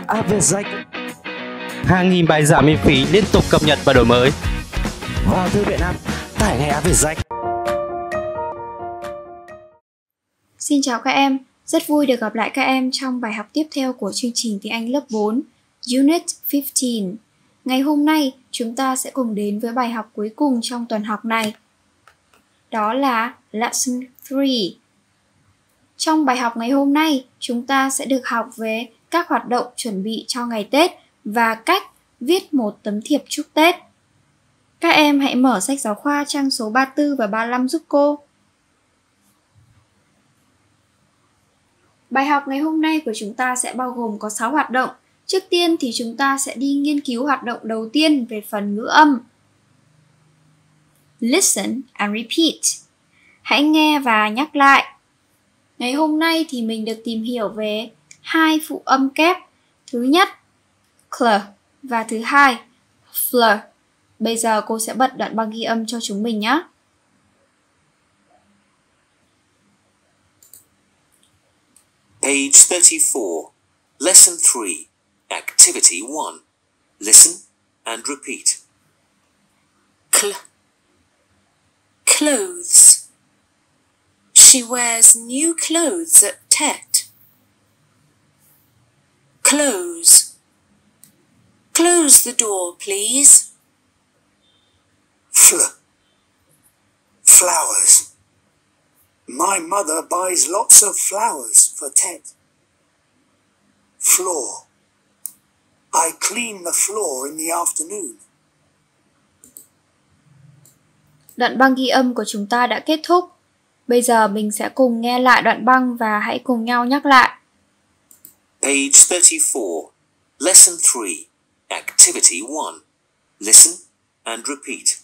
app Viết Rách. Hàng nghìn bài giảng miễn phí liên tục cập nhật và đổi mới. Vào thư viện app, tải ngay app Viết Rách. Xin chào các em, rất vui được gặp lại các em trong bài học tiếp theo của chương trình tiếng Anh lớp 4, Unit 15. Ngày hôm nay, chúng ta sẽ cùng đến với bài học cuối cùng trong tuần học này. Đó là Lesson 3. Trong bài học ngày hôm nay, chúng ta sẽ được học về các hoạt động chuẩn bị cho ngày Tết và cách viết một tấm thiệp chúc Tết. Các em hãy mở sách giáo khoa trang số 34 và 35 giúp cô. Bài học ngày hôm nay của chúng ta sẽ bao gồm có 6 hoạt động. Trước tiên thì chúng ta sẽ đi nghiên cứu hoạt động đầu tiên về phần ngữ âm. Listen and repeat. Hãy nghe và nhắc lại. Ngày hôm nay thì mình được tìm hiểu về hai phụ âm kép. Thứ nhất, cl và thứ hai, fl. Bây giờ cô sẽ bật đoạn băng ghi âm cho chúng mình nhé. Page 34, Lesson 3, Activity 1. Listen and repeat. Clothes. She wears new clothes at Tet. Close. Close the door, please. Flowers. My mother buys lots of flowers for Tet. Floor. I clean the floor in the afternoon. Đoạn băng ghi âm của chúng ta đã kết thúc. Bây giờ mình sẽ cùng nghe lại đoạn băng và hãy cùng nhau nhắc lại. Page 34, Lesson 3, Activity 1. Listen and repeat.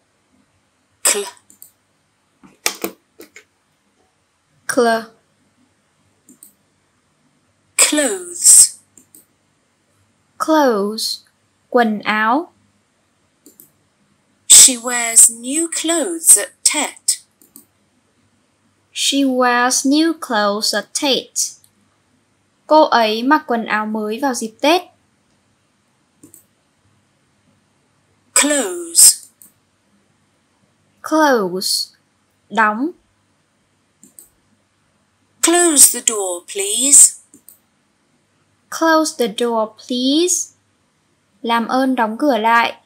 Clothes. Clothes, quần áo. She wears new clothes at Tet. She wears new clothes at Tet. Cô ấy mặc quần áo mới vào dịp Tết. Close. Close, đóng. Close the door, please. Close the door, please. Làm ơn đóng cửa lại.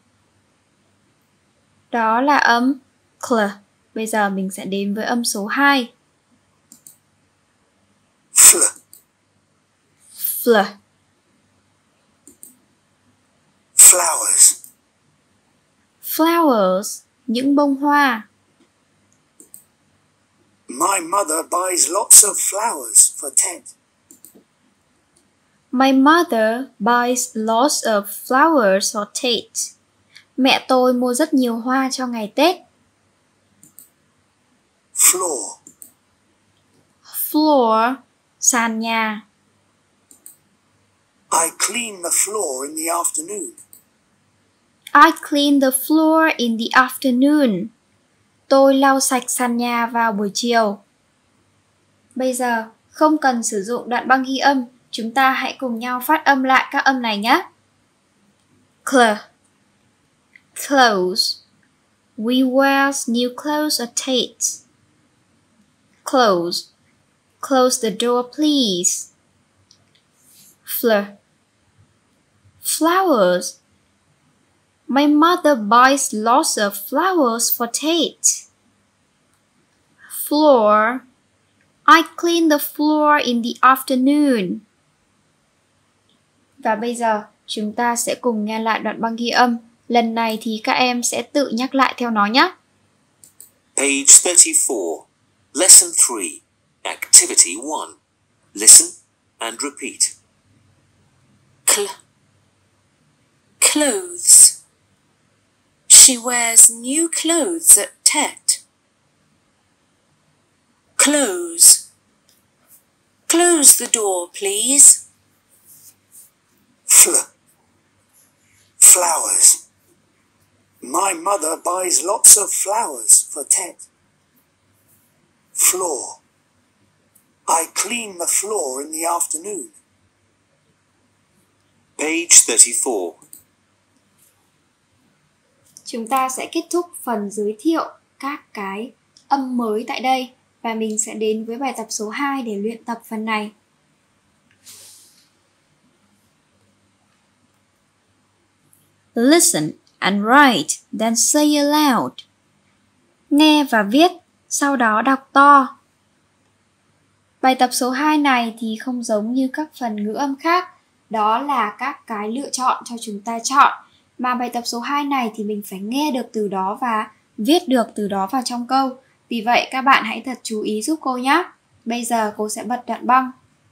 Đó là âm cl. Bây giờ mình sẽ đến với âm số 2. Fl. Flowers. Flowers, những bông hoa. My mother buys lots of flowers for Tet. My mother buys lots of flowers for Tet. Mẹ tôi mua rất nhiều hoa cho ngày Tết. Floor. Floor, sàn nhà. I clean the floor in the afternoon. I clean the floor in the afternoon. Tôi lau sạch sàn nhà vào buổi chiều. Bây giờ, không cần sử dụng đoạn băng ghi âm, chúng ta hãy cùng nhau phát âm lại các âm này nhé. Clothes. We wear new clothes at Tet. Close. Close the door, please. Flowers. My mother buys lots of flowers for Tet. Floor. I clean the floor in the afternoon. Và bây giờ, chúng ta sẽ cùng nghe lại đoạn băng ghi âm. Lần này thì các em sẽ tự nhắc lại theo nó nhé. Page 34, Lesson 3, Activity 1. Listen and repeat. Clothes. She wears new clothes at Tet. Close. Close the door, please. Flowers. My mother buys lots of flowers for Tet. Floor. I clean the floor in the afternoon. Page 34. Chúng ta sẽ kết thúc phần giới thiệu các cái âm mới tại đây và mình sẽ đến với bài tập số 2 để luyện tập phần này. Listen and write, then say aloud. Nghe và viết, sau đó đọc to. Bài tập số 2 này thì không giống như các phần ngữ âm khác, đó là các cái lựa chọn cho chúng ta chọn. Mà bài tập số 2 này thì mình phải nghe được từ đó và viết được từ đó vào trong câu. Vì vậy các bạn hãy thật chú ý giúp cô nhé. Bây giờ cô sẽ bật đoạn băng.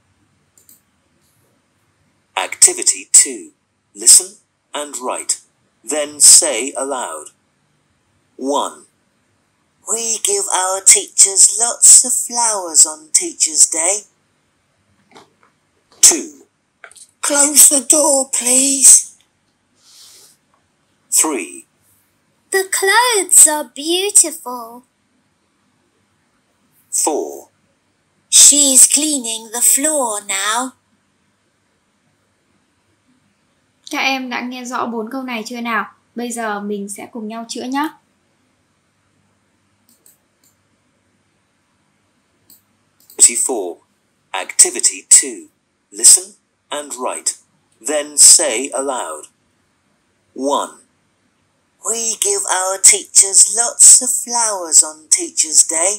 Activity 2. Listen and write. Then say aloud. 1. We give our teachers lots of flowers on Teachers' Day. 2. Close the door, please. 3. The clothes are beautiful. 4. She's cleaning the floor now. Các em đã nghe rõ 4 câu này chưa nào? Bây giờ mình sẽ cùng nhau chữa nhé. Activity 2. Listen and write. Then say aloud. 1. We give our teachers lots of flowers on Teachers' Day.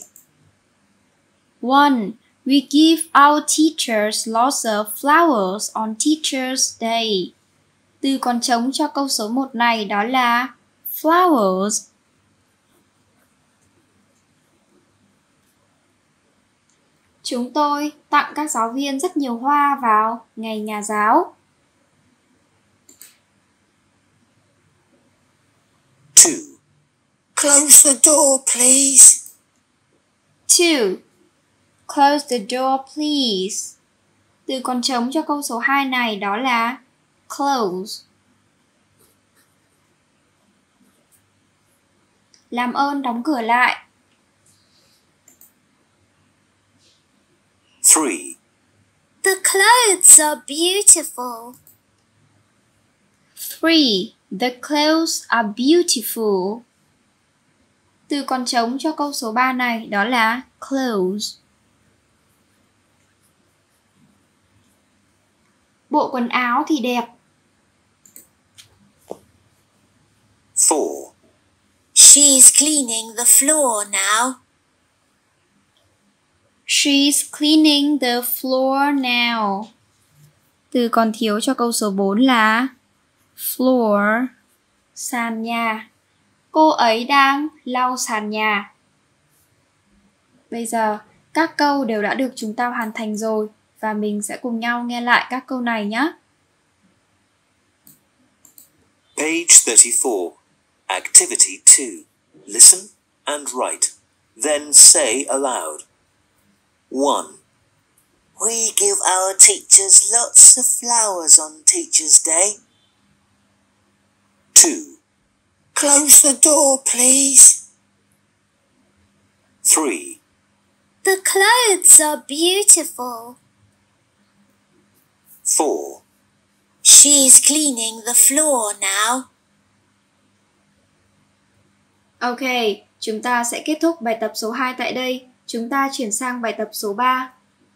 1. We give our teachers lots of flowers on Teachers' Day. Từ còn trống cho câu số 1 này đó là flowers. Chúng tôi tặng các giáo viên rất nhiều hoa vào ngày nhà giáo. 2. Close the door, please. 2. Close the door, please. Từ còn trống cho câu số 2 này đó là close. Làm ơn đóng cửa lại. 3. The clothes are beautiful. 3. The clothes are beautiful. Từ còn trống cho câu số 3 này đó là clothes. Bộ quần áo thì đẹp. 4. She's cleaning the floor now. She's cleaning the floor now. Từ còn thiếu cho câu số 4 là floor, sàn nhà. Cô ấy đang lau sàn nhà. Bây giờ các câu đều đã được chúng ta hoàn thành rồi và mình sẽ cùng nhau nghe lại các câu này nhé. Page 34. Activity 2. Listen and write. Then say aloud. 1. We give our teachers lots of flowers on Teachers' Day. 2. Close the door, please. 3. The clothes are beautiful. 4. She's cleaning the floor now. Ok, chúng ta sẽ kết thúc bài tập số 2 tại đây. Chúng ta chuyển sang bài tập số 3.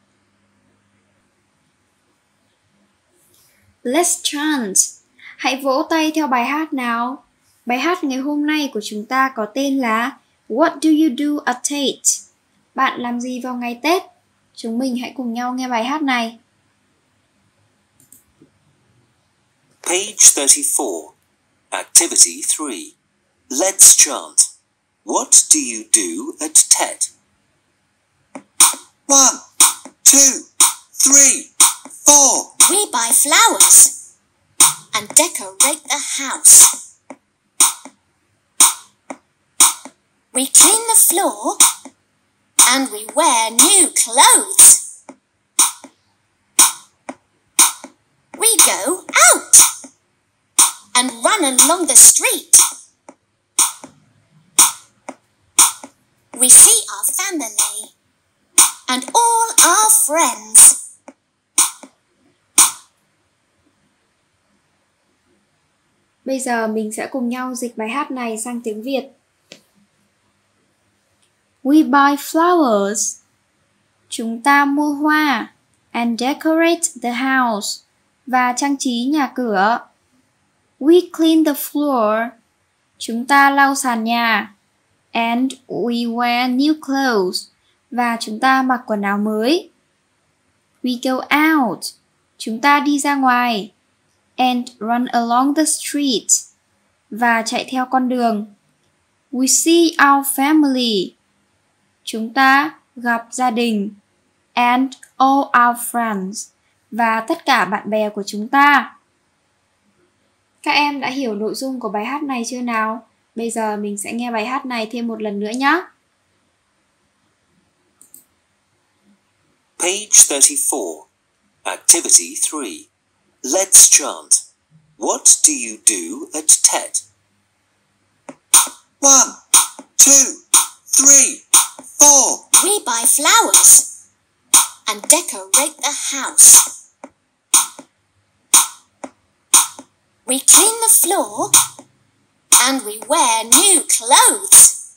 Let's chant. Hãy vỗ tay theo bài hát nào. Bài hát ngày hôm nay của chúng ta có tên là What do you do at Tate? Bạn làm gì vào ngày Tết? Chúng mình hãy cùng nhau nghe bài hát này. Page 34. Activity 3. Let's chant. What do you do at Tet? 1, 2, 3, 4. We buy flowers and decorate the house. We clean the floor and we wear new clothes. We go out and run along the street. We see our family and all our friends. Bây giờ mình sẽ cùng nhau dịch bài hát này sang tiếng Việt. We buy flowers. Chúng ta mua hoa. And decorate the house. Và trang trí nhà cửa. We clean the floor. Chúng ta lau sàn nhà. And we wear new clothes. Và chúng ta mặc quần áo mới. We go out. Chúng ta đi ra ngoài. And run along the street. Và chạy theo con đường. We see our family. Chúng ta gặp gia đình. And all our friends. Và tất cả bạn bè của chúng ta. Các em đã hiểu nội dung của bài hát này chưa nào? Bây giờ mình sẽ nghe bài hát này thêm một lần nữa nhé. Page 34. Activity 3. Let's chant. What do you do at Tet? 1, 2, 3, 4. We buy flowers and decorate the house. We clean the floor and we wear new clothes.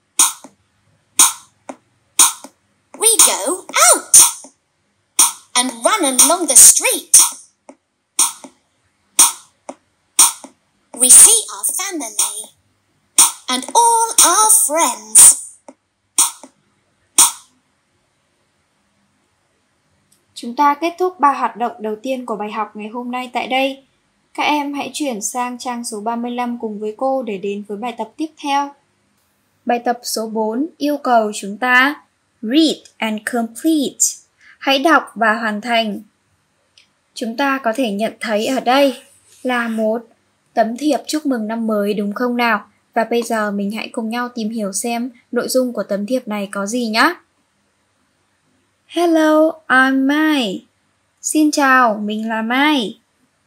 We go out and run along the street. We see our family and all our friends. Chúng ta kết thúc 3 hoạt động đầu tiên của bài học ngày hôm nay tại đây. Các em hãy chuyển sang trang số 35 cùng với cô để đến với bài tập tiếp theo. Bài tập số 4 yêu cầu chúng ta read and complete. Hãy đọc và hoàn thành. Chúng ta có thể nhận thấy ở đây là một tấm thiệp chúc mừng năm mới đúng không nào? Và bây giờ mình hãy cùng nhau tìm hiểu xem nội dung của tấm thiệp này có gì nhé. Hello, I'm Mai. Xin chào, mình là Mai.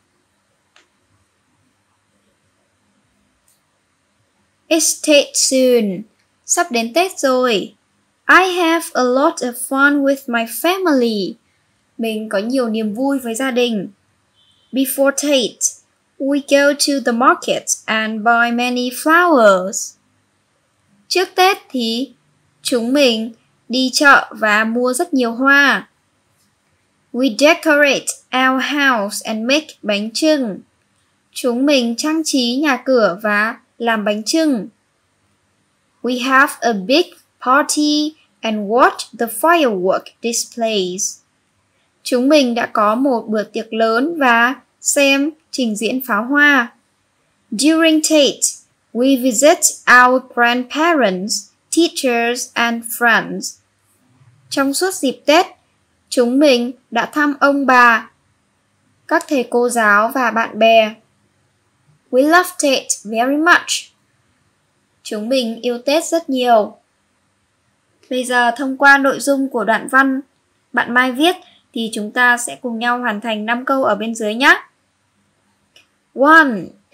It's Tết soon. Sắp đến Tết rồi. I have a lot of fun with my family. Mình có nhiều niềm vui với gia đình. Before Tết, we go to the market and buy many flowers. Trước Tết thì chúng mình đi chợ và mua rất nhiều hoa. We decorate our house and make bánh chưng. Chúng mình trang trí nhà cửa và làm bánh chưng. We have a big party and watch the firework displays. Chúng mình đã có một bữa tiệc lớn và xem trình diễn pháo hoa. During Tết, we visit our grandparents, teachers and friends. Trong suốt dịp Tết, chúng mình đã thăm ông bà, các thầy cô giáo và bạn bè. We love Tết very much. Chúng mình yêu Tết rất nhiều. Bây giờ thông qua nội dung của đoạn văn bạn Mai viết thì chúng ta sẽ cùng nhau hoàn thành 5 câu ở bên dưới nhé. 1 is ...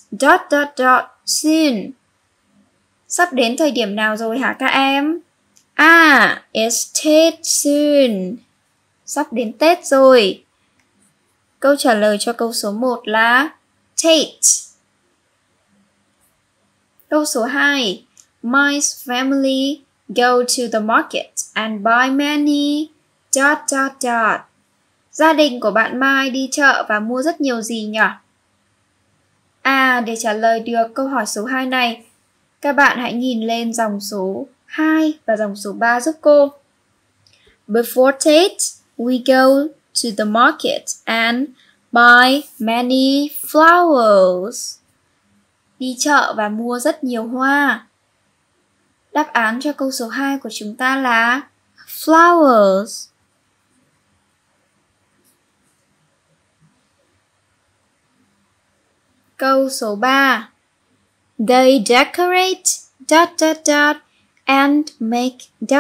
soon. Sắp đến thời điểm nào rồi hả các em? It's Tết soon. Sắp đến Tết rồi. Câu trả lời cho câu số 1 là Tết. Câu số 2. My's family go to the market and buy many ... Gia đình của bạn Mai đi chợ và mua rất nhiều gì nhỉ? Để trả lời được câu hỏi số 2 này, các bạn hãy nhìn lên dòng số 2 và dòng số 3 giúp cô. Before Tết, we go to the market and buy many flowers. Đi chợ và mua rất nhiều hoa. Đáp án cho câu số 2 của chúng ta là flowers. Câu số 3. They decorate ... and make ...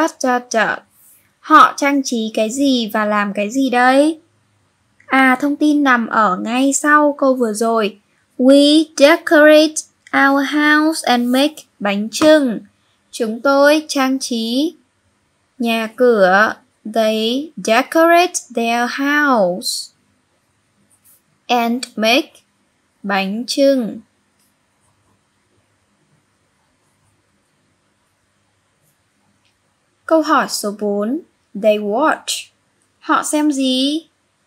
Họ trang trí cái gì và làm cái gì đây? Thông tin nằm ở ngay sau câu vừa rồi. We decorate our house and make bánh chưng. Chúng tôi trang trí nhà cửa. They decorate their house and make bánh chưng. Câu hỏi số 4. They watch. Họ xem gì?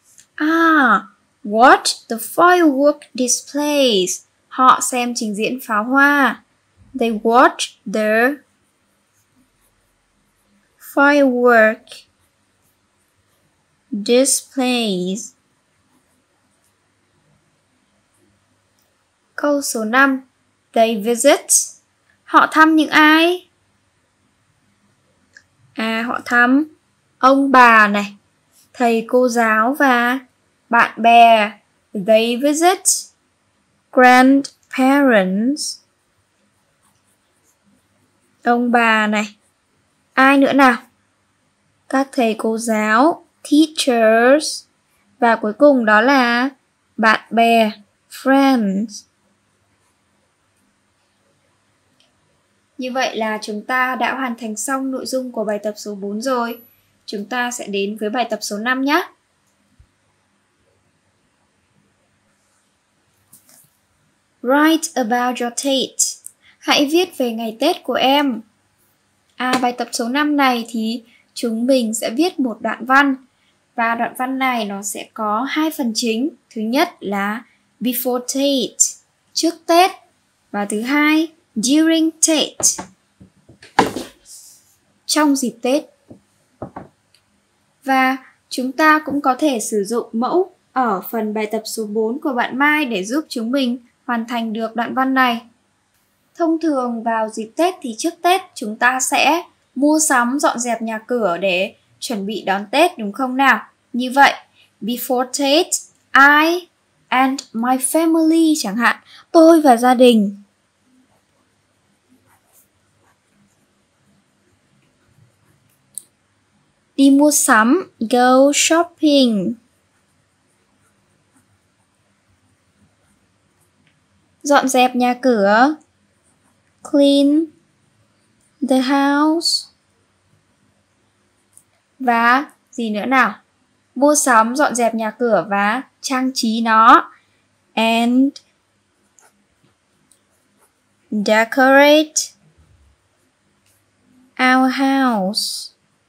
Watch the firework displays. Họ xem trình diễn pháo hoa. They watch the firework displays. Câu số 5. They visit. Họ thăm những ai? Họ thăm ông bà này, thầy cô giáo và bạn bè. They visit grandparents. Ông bà này. Ai nữa nào? Các thầy cô giáo, teachers. Và cuối cùng đó là bạn bè, friends. Như vậy là chúng ta đã hoàn thành xong nội dung của bài tập số 4 rồi. Chúng ta sẽ đến với bài tập số 5 nhé. Write about your date. Hãy viết về ngày Tết của em. Bài tập số 5 này thì chúng mình sẽ viết một đoạn văn. Và đoạn văn này nó sẽ có 2 phần chính. Thứ nhất là before date, trước Tết. Và thứ hai, during date, trong dịp Tết. Và chúng ta cũng có thể sử dụng mẫu ở phần bài tập số 4 của bạn Mai để giúp chúng mình hoàn thành được đoạn văn này. Thông thường vào dịp Tết thì trước Tết chúng ta sẽ mua sắm dọn dẹp nhà cửa để chuẩn bị đón Tết, đúng không nào? Như vậy, before Tết, I and my family chẳng hạn, tôi và gia đình. Đi mua sắm, go shopping. Dọn dẹp nhà cửa, clean the house. Và gì nữa nào? Mua sắm, dọn dẹp nhà cửa và trang trí nó. And decorate our house.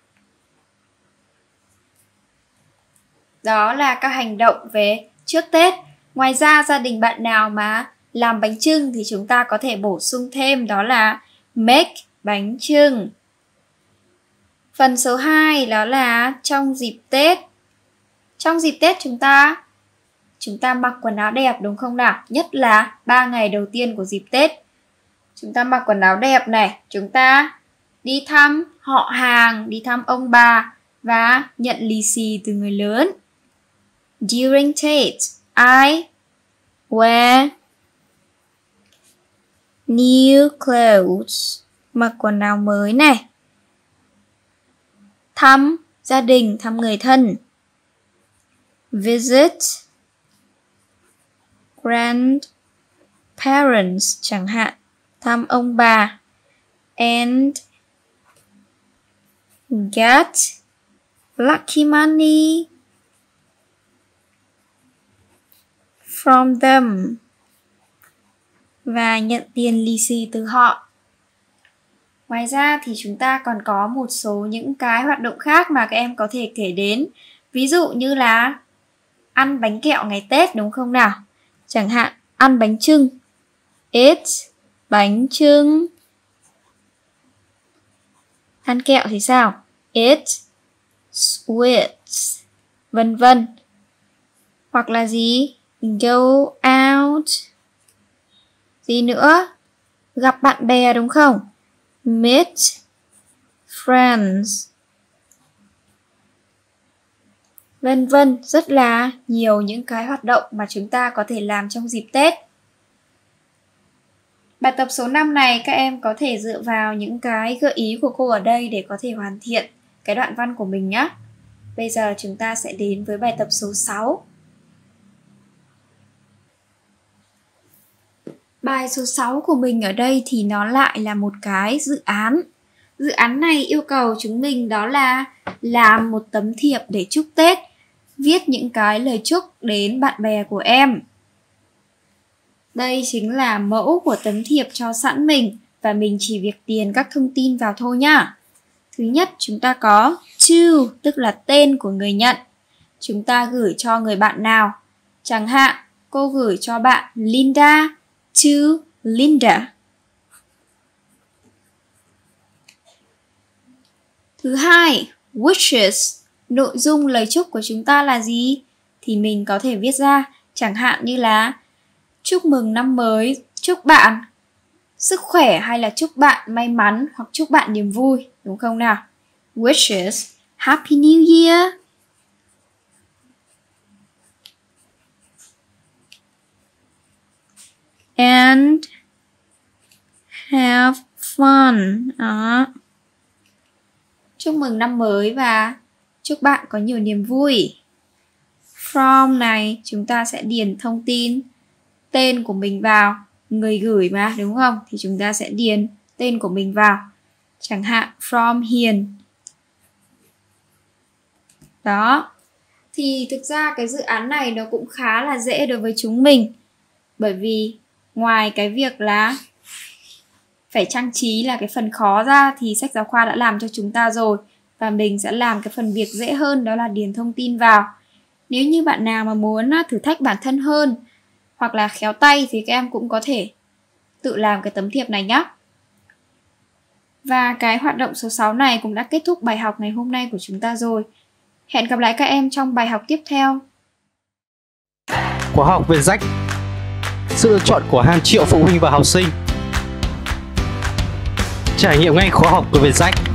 Đó là các hành động về trước Tết. Ngoài ra, gia đình bạn nào mà làm bánh chưng thì chúng ta có thể bổ sung thêm đó là make bánh chưng. Phần số 2 đó là trong dịp Tết. Trong dịp Tết chúng ta mặc quần áo đẹp, đúng không nào? Nhất là 3 ngày đầu tiên của dịp Tết. Chúng ta mặc quần áo đẹp này, chúng ta đi thăm họ hàng, đi thăm ông bà và nhận lì xì từ người lớn. During Tết, I wear new clothes. Mặc quần áo mới này. Thăm gia đình, thăm người thân. Visit grandparents chẳng hạn, thăm ông bà. And get lucky money from them. Và nhận tiền lì xì từ họ. Ngoài ra thì chúng ta còn có một số những cái hoạt động khác mà các em có thể kể đến. Ví dụ như là ăn bánh kẹo ngày Tết, đúng không nào? Chẳng hạn ăn bánh chưng, eat bánh chưng. Ăn kẹo thì sao? Eat sweets, vân vân. Hoặc là gì? Go out. Gì nữa? Gặp bạn bè, đúng không? Meet friends. Vân vân, rất là nhiều những cái hoạt động mà chúng ta có thể làm trong dịp Tết. Bài tập số 5 này các em có thể dựa vào những cái gợi ý của cô ở đây để có thể hoàn thiện cái đoạn văn của mình nhé. Bây giờ chúng ta sẽ đến với bài tập số 6. Bài số 6 của mình ở đây thì nó lại là một cái dự án. Dự án này yêu cầu chúng mình đó là làm một tấm thiệp để chúc Tết, viết những cái lời chúc đến bạn bè của em. Đây chính là mẫu của tấm thiệp cho sẵn mình và mình chỉ việc điền các thông tin vào thôi nhá. Thứ nhất, chúng ta có to, tức là tên của người nhận. Chúng ta gửi cho người bạn nào. Chẳng hạn, cô gửi cho bạn Linda to Linda. Thứ hai, wishes. Nội dung lời chúc của chúng ta là gì? Thì mình có thể viết ra, chẳng hạn như là chúc mừng năm mới, chúc bạn sức khỏe, hay là chúc bạn may mắn, hoặc chúc bạn niềm vui, đúng không nào? Wishes, Happy New Year. And have fun. Đó. Chúc mừng năm mới và chúc bạn có nhiều niềm vui. From này chúng ta sẽ điền thông tin tên của mình vào, người gửi mà, đúng không? Thì chúng ta sẽ điền tên của mình vào. Chẳng hạn from Hiền. Đó. Thì thực ra cái dự án này nó cũng khá là dễ đối với chúng mình. Bởi vì ngoài cái việc là phải trang trí là cái phần khó ra thì sách giáo khoa đã làm cho chúng ta rồi. Và mình sẽ làm cái phần việc dễ hơn, đó là điền thông tin vào. Nếu như bạn nào mà muốn thử thách bản thân hơn hoặc là khéo tay thì các em cũng có thể tự làm cái tấm thiệp này nhé. Và cái hoạt động số 6 này cũng đã kết thúc bài học ngày hôm nay của chúng ta rồi. Hẹn gặp lại các em trong bài học tiếp theo. Khóa học Vietjet, sự lựa chọn của hàng triệu phụ huynh và học sinh. Trải nghiệm ngay khóa học của Vietjet.